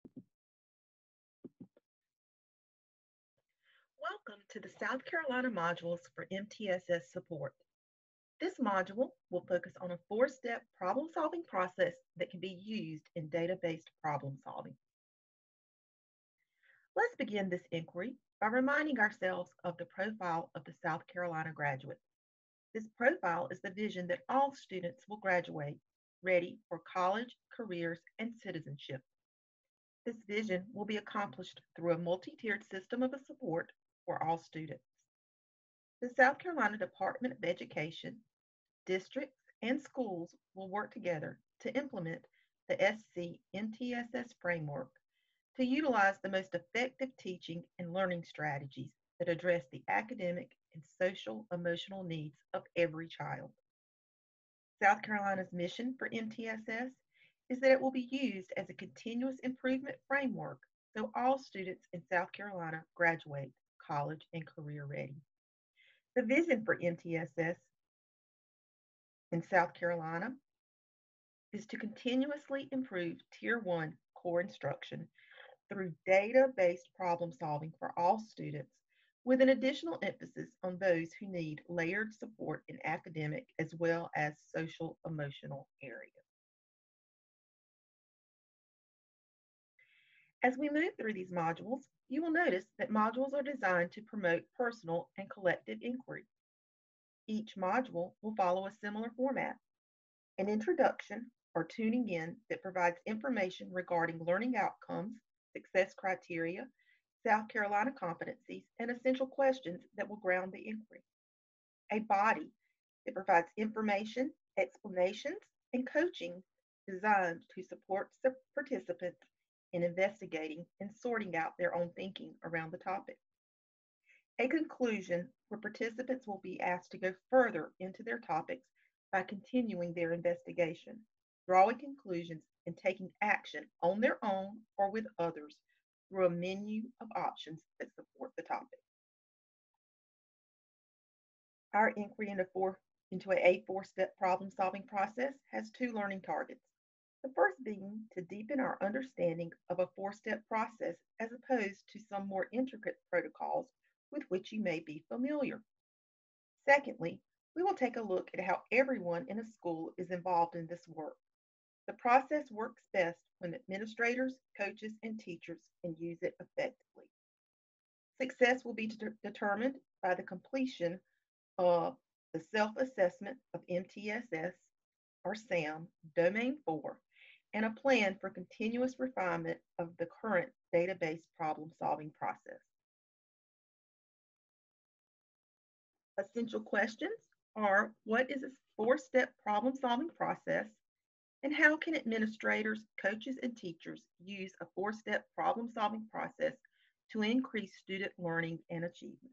Welcome to the South Carolina modules for MTSS support. This module will focus on a four-step problem-solving process that can be used in data-based problem solving. Let's begin this inquiry by reminding ourselves of the profile of the South Carolina graduate. This profile is the vision that all students will graduate ready for college, careers, and citizenship. This vision will be accomplished through a multi-tiered system of support for all students. The South Carolina Department of Education, districts, and schools will work together to implement the SCMTSS framework to utilize the most effective teaching and learning strategies that address the academic and social emotional needs of every child. South Carolina's mission for MTSS is that it will be used as a continuous improvement framework so all students in South Carolina graduate college and career ready. The vision for MTSS in South Carolina is to continuously improve Tier 1 core instruction through data-based problem solving for all students, with an additional emphasis on those who need layered support in academic as well as social emotional areas. As we move through these modules, you will notice that modules are designed to promote personal and collective inquiry. Each module will follow a similar format: an introduction or tuning in that provides information regarding learning outcomes, success criteria, South Carolina competencies, and essential questions that will ground the inquiry. A body that provides information, explanations, and coaching designed to support participants in investigating and sorting out their own thinking around the topic. A conclusion where participants will be asked to go further into their topics by continuing their investigation, drawing conclusions, and taking action on their own or with others through a menu of options that support the topic. Our inquiry into a four-step problem-solving process has two learning targets. The first being to deepen our understanding of a four-step process as opposed to some more intricate protocols with which you may be familiar. Secondly, we will take a look at how everyone in a school is involved in this work. The process works best when administrators, coaches, and teachers can use it effectively. Success will be determined by the completion of the self-assessment of MTSS or SAM Domain 4 and a plan for continuous refinement of the current database problem-solving process. Essential questions are: what is a four-step problem-solving process, and how can administrators, coaches, and teachers use a four-step problem-solving process to increase student learning and achievement?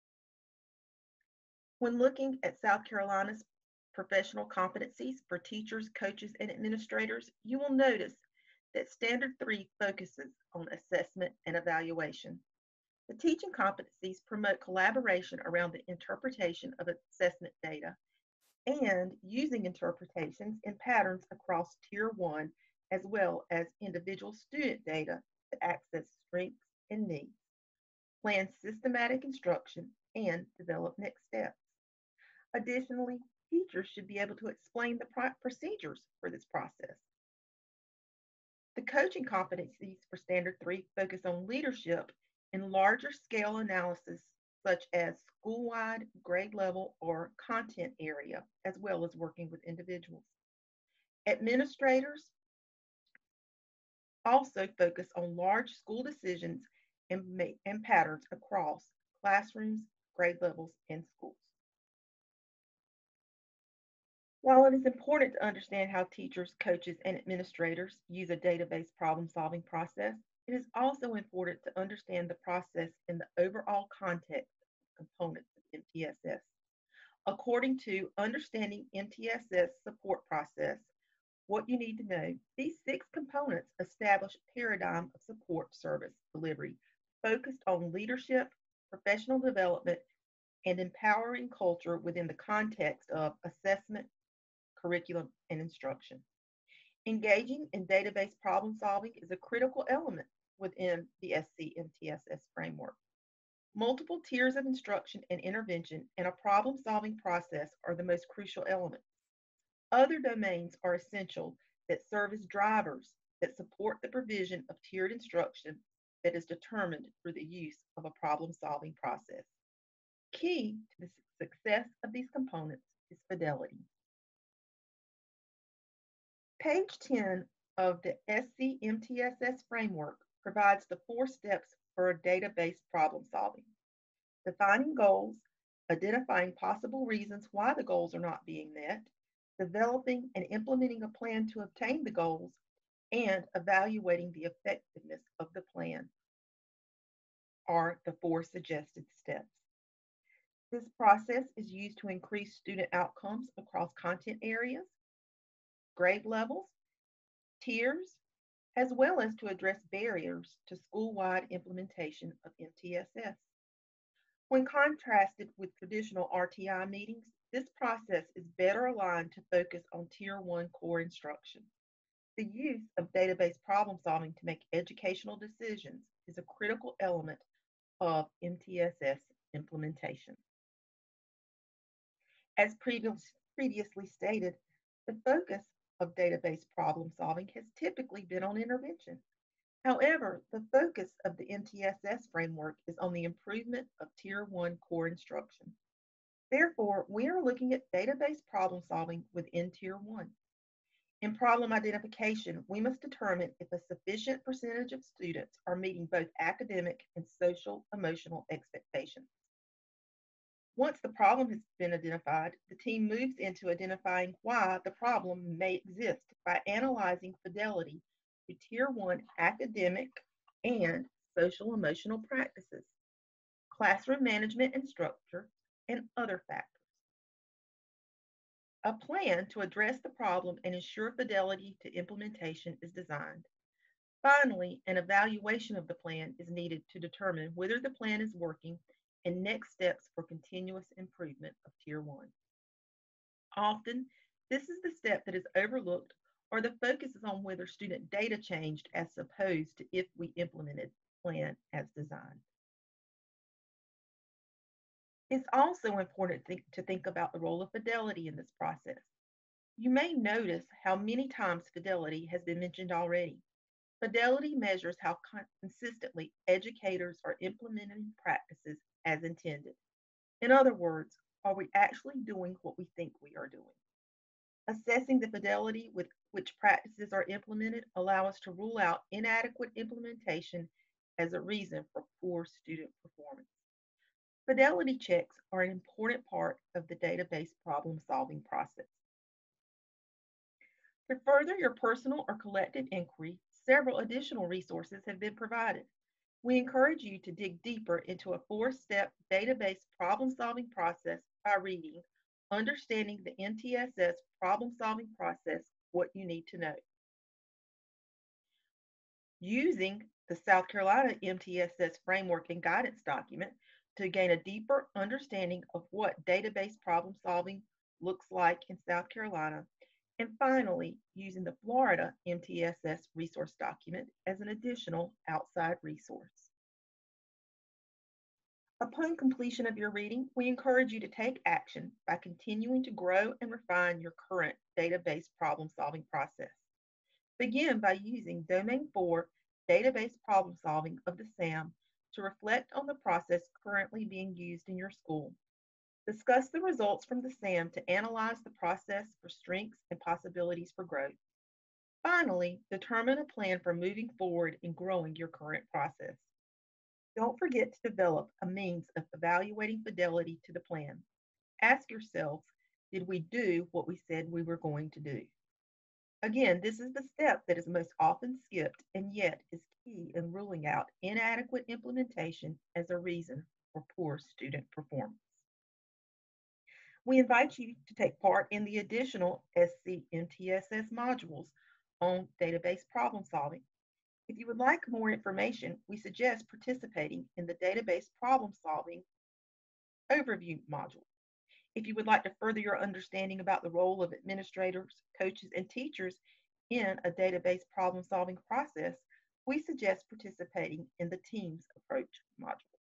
When looking at South Carolina's professional competencies for teachers, coaches, and administrators, you will notice that Standard 3 focuses on assessment and evaluation. The teaching competencies promote collaboration around the interpretation of assessment data and using interpretations and patterns across Tier 1 as well as individual student data to access strengths and needs, plan systematic instruction, and develop next steps. Additionally, teachers should be able to explain the procedures for this process. The coaching competencies for Standard 3 focus on leadership in larger scale analysis such as school-wide, grade level, or content area, as well as working with individuals. Administrators also focus on large school decisions and patterns across classrooms, grade levels, and schools. While it is important to understand how teachers, coaches, and administrators use a database problem-solving process, it is also important to understand the process in the overall context of components of MTSS. According to Understanding MTSS Support Process, what you need to know, these six components establish a paradigm of support service delivery focused on leadership, professional development, and empowering culture within the context of assessment, curriculum, and instruction. Engaging in database problem solving is a critical element within the SCMTSS framework. Multiple tiers of instruction and intervention in a problem solving process are the most crucial elements. Other domains are essential that serve as drivers that support the provision of tiered instruction that is determined through the use of a problem solving process. Key to the success of these components is fidelity. Page 10 of the SCMTSS framework provides the 4 steps for database problem solving: defining goals, identifying possible reasons why the goals are not being met, developing and implementing a plan to obtain the goals, and evaluating the effectiveness of the plan are the 4 suggested steps. This process is used to increase student outcomes across content areas, grade levels, tiers, as well as to address barriers to school-wide implementation of MTSS. When contrasted with traditional RTI meetings, this process is better aligned to focus on Tier 1 core instruction. The use of database problem solving to make educational decisions is a critical element of MTSS implementation. As previously stated, the focus of database problem solving has typically been on intervention. However, the focus of the MTSS framework is on the improvement of Tier 1 core instruction. Therefore, we are looking at database problem solving within Tier 1. In problem identification, we must determine if a sufficient percentage of students are meeting both academic and social emotional expectations. Once the problem has been identified, the team moves into identifying why the problem may exist by analyzing fidelity to Tier 1 academic and social emotional practices, classroom management and structure, and other factors. A plan to address the problem and ensure fidelity to implementation is designed. Finally, an evaluation of the plan is needed to determine whether the plan is working and next steps for continuous improvement of Tier 1. Often, this is the step that is overlooked, or the focus is on whether student data changed as opposed to if we implemented the plan as designed. It's also important to think about the role of fidelity in this process. You may notice how many times fidelity has been mentioned already. Fidelity measures how consistently educators are implementing practices as intended. In other words, are we actually doing what we think we are doing? Assessing the fidelity with which practices are implemented allow us to rule out inadequate implementation as a reason for poor student performance. Fidelity checks are an important part of the database problem-solving process. To further your personal or collective inquiry, several additional resources have been provided. We encourage you to dig deeper into a 4-step database problem-solving process by reading Understanding the MTSS Problem-Solving Process, What You Need to Know. Using the South Carolina MTSS Framework and Guidance document to gain a deeper understanding of what database problem-solving looks like in South Carolina. And finally, using the Florida MTSS resource document as an additional outside resource. Upon completion of your reading, we encourage you to take action by continuing to grow and refine your current database problem-solving process. Begin by using Domain 4 database problem-solving of the SAM to reflect on the process currently being used in your school. Discuss the results from the SAM to analyze the process for strengths and possibilities for growth. Finally, determine a plan for moving forward and growing your current process. Don't forget to develop a means of evaluating fidelity to the plan. Ask yourselves, did we do what we said we were going to do? Again, this is the step that is most often skipped and yet is key in ruling out inadequate implementation as a reason for poor student performance. We invite you to take part in the additional SCMTSS modules on database problem solving. If you would like more information, we suggest participating in the database problem solving overview module. If you would like to further your understanding about the role of administrators, coaches, and teachers in a database problem solving process, we suggest participating in the Teams approach module.